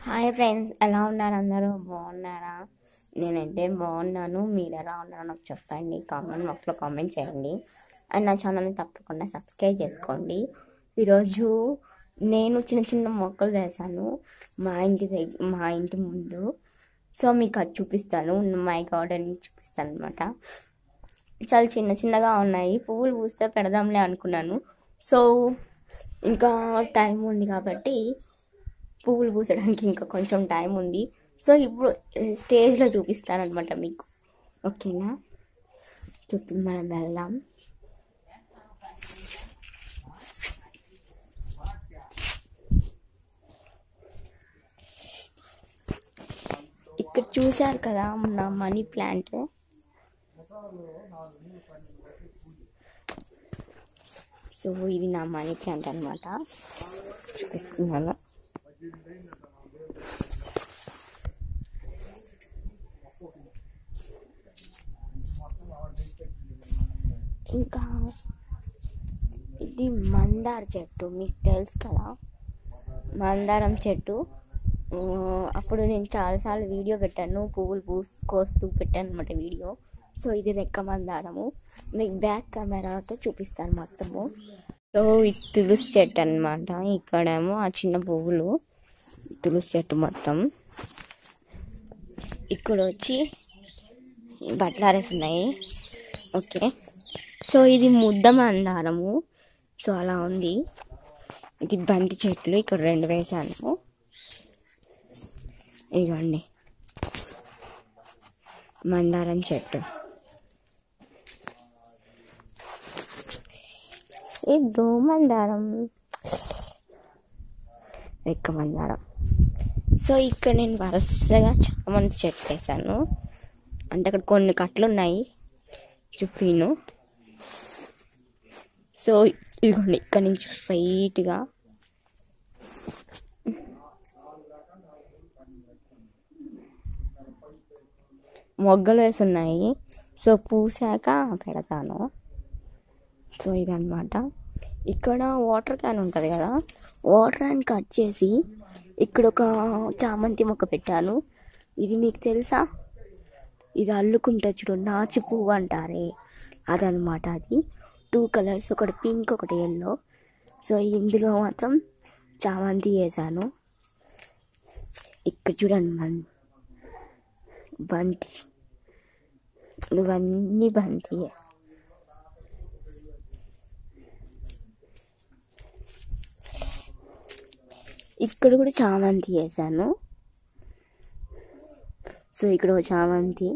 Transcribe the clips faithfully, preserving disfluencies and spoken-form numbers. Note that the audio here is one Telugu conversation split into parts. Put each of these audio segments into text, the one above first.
హాయ్ ఫ్రెండ్స్, ఎలా ఉన్నారు? అందరూ బాగున్నారా? నేనైతే బాగున్నాను. మీరు ఎలా ఉన్నారో నాకు చెప్పండి, కామెంట్ బాక్స్లో కామెంట్ చేయండి. అండ్ నా ఛానల్ని తప్పకుండా సబ్స్క్రైబ్ చేసుకోండి. ఈరోజు నేను చిన్న చిన్న మొక్కలు వేసాను మా ఇంటి దగ్గర, మా ఇంటి ముందు. సో మీకు అది చూపిస్తాను, మై గార్డెన్ చూపిస్తాను అనమాట. చాలా చిన్న చిన్నగా ఉన్నాయి. పువ్వులు పూస్తే పెడదాంలే అనుకున్నాను. సో ఇంకా టైం ఉంది కాబట్టి, పువ్వులు పూసడానికి ఇంకా కొంచెం టైం ఉంది. సో ఇప్పుడు స్టేజ్లో చూపిస్తాను అనమాట మీకు. ఓకేనా? చూపి మనం వెళ్దాం. ఇక్కడ చూశారు కదా నా మనీ ప్లాంట్. సో ఇది నా మనీ ప్లాంట్ అనమాట, చూపిస్తున్నాను. ఇంకా ఇది మందార చెట్టు, మీకు తెలుసు కదా మందారం చెట్టు. అప్పుడు నేను చాలాసార్లు వీడియో పెట్టాను, పువ్వులు పూ కోస్తూ పెట్టాను అనమాట వీడియో. సో ఇది రెక్క మందారము, మీకు బ్యాక్ కెమెరాతో చూపిస్తాను మొత్తము. సో ఇది తులసి చెట్టు అనమాట. ఇక్కడేమో ఆ చిన్న పువ్వులు, తులసి చెట్టు మొత్తం. ఇక్కడ వచ్చి బట్లారేసి ఉన్నాయి. ఓకే, సో ఇది ముద్ద మందారము. సో అలా ఉంది. ఇది బంతి చెట్లు, ఇక్కడ రెండు వేసాను. ఇదిగోండి మందారం చెట్టు. ఇది మందారం, రెక్క మందారం. సో ఇక్కడ నేను వరుసగా చామంతి చెట్టు వేసాను. అంటే అక్కడ కొన్ని కట్లు ఉన్నాయి, చూపిను. సో ఇదిగోండి, ఇక్కడ నుంచి స్ట్రైట్గా మొగ్గలు వేసి ఉన్నాయి. సో పూసాక పెడతాను. సో ఇదన్నమాట. ఇక్కడ వాటర్ క్యాన్ ఉంటుంది కదా, వాటర్ క్యాన్ కట్ చేసి ఇక్కడ ఒక చామంతి మొక్క పెట్టాను. ఇది మీకు తెలుసా? ఇది అల్లుకుంటే చూడు, నాచు పువ్వు అంటారే, అదనమాట. అది టూ కలర్స్, ఒకటి పింక్ ఒకటి ఎల్లో. సో ఇందులో మాత్రం చామంతి వేసాను. ఇక్కడ చూడండి మన బంతి, ఇవన్నీ బంతి. ఇక్కడ కూడా చామంతి వేసాను. సో ఇక్కడ చామంతి,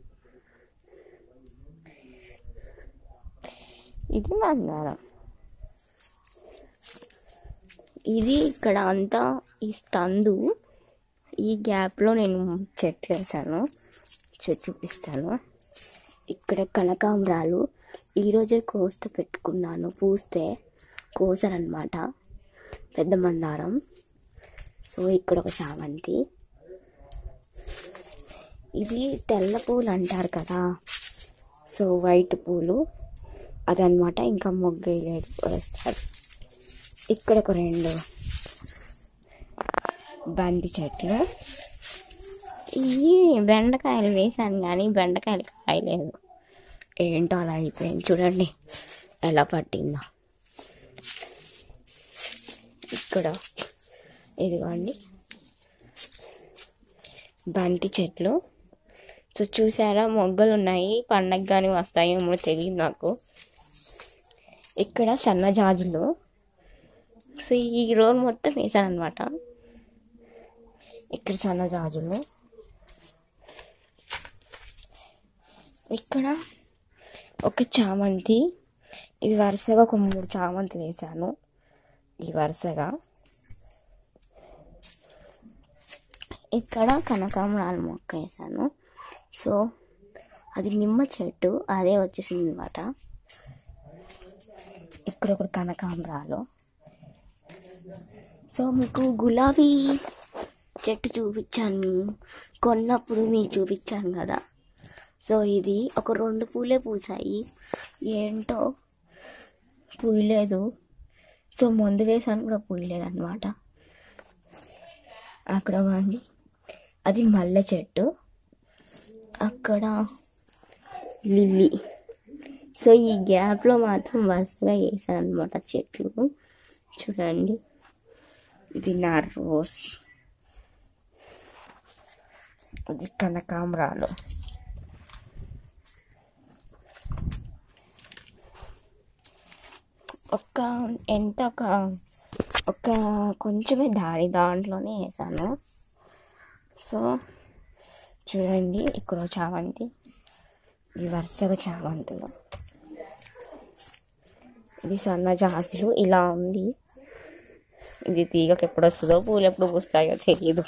ఇది మందారం. ఇది ఇక్కడ అంతా ఈ స్తందు, ఈ గ్యాప్లో నేను చెట్లు వేసాను. చూపిస్తాను. ఇక్కడ కనకాంబరాలు ఈరోజే కోస్తే పెట్టుకున్నాను, పూస్తే కోసానమాట, పెద్ద మందారం. సో ఇక్కడ ఒక చామంతి. ఇది తెల్ల పూలు అంటారు కదా, సో వైట్ పూలు అదనమాట. ఇంకా మొగ్గ వేస్తారు. ఇక్కడ ఒక రెండు బంతి చెట్లు. ఇవి బెండకాయలు వేసాను కానీ బెండకాయలు కాయలేదు, ఏంటో అలా అయిపోయింది. చూడండి ఎలా పట్టిందో. ఇక్కడ ఇదిగోండి బంతి చెట్లు. సో చూసారా, మొగ్గలు ఉన్నాయి. పండగ కానీ వస్తాయేమో తెలియదు నాకు. ఇక్కడ సన్నజాజులు. సో ఈ రోజు మొత్తం వేసాను అనమాట. ఇక్కడ సన్నజాజులు. ఇక్కడ ఒక చామంతి. ఇది వరుసగా ఒక మూడు చామంతి వేసాను, ఈ వరుసగా. ఇక్కడ కనకాంబరాల మొక్క వేసాను. సో అది నిమ్మ చెట్టు, అదే వచ్చేసింది అనమాట. ఇక్కడ ఒక కనకాంబరాలు. సో మీకు గులాబీ చెట్టు చూపించాను కొన్నప్పుడు, మీకు చూపించాను కదా. సో ఇది ఒక రెండు పూలే పూసాయి, ఏంటో పూయలేదు. సో ముందు వేసాను కూడా పూయలేదు అనమాట. అక్కడ ఉంది అది మల్లె చెట్టు, అక్కడ లిల్లీ. సో ఈ గ్యాప్లో మాత్రం వరుసగా వేసాను అనమాట చెట్లు. చూడండి, ఇది నా రోజ్, అది కనకాంబరాలు. ఒక ఎంత ఒక ఒక కొంచెమే దారి దాంట్లోనే వేసాను. సో చూడండి, ఇక్కడ చామంతి, ఈ వరుసగా చామంతులు, ఇది సన్నజాజులు. ఇలా ఉంది. ఇది తీగకి ఎప్పుడు వస్తుందో పూలు ఎప్పుడు పూస్తాయో తెలియదు.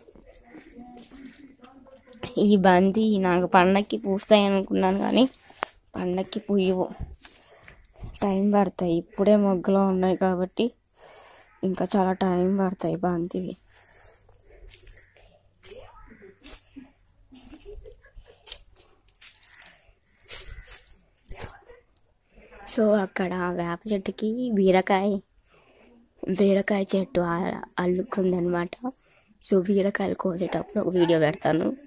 ఈ బంతి నాకు పండక్కి పూస్తాయి అనుకున్నాను, కానీ పండక్కి పూయవు, టైం పడతాయి. ఇప్పుడే మొగ్గలో ఉన్నాయి కాబట్టి ఇంకా చాలా టైం పడతాయి బంతివి. సో అక్కడ వేప చెట్టుకి బీరకాయ బీరకాయ చెట్టు అల్లుకుందనమాట. సో బీరకాయలు కోసేటప్పుడు ఒక వీడియో పెడతాను.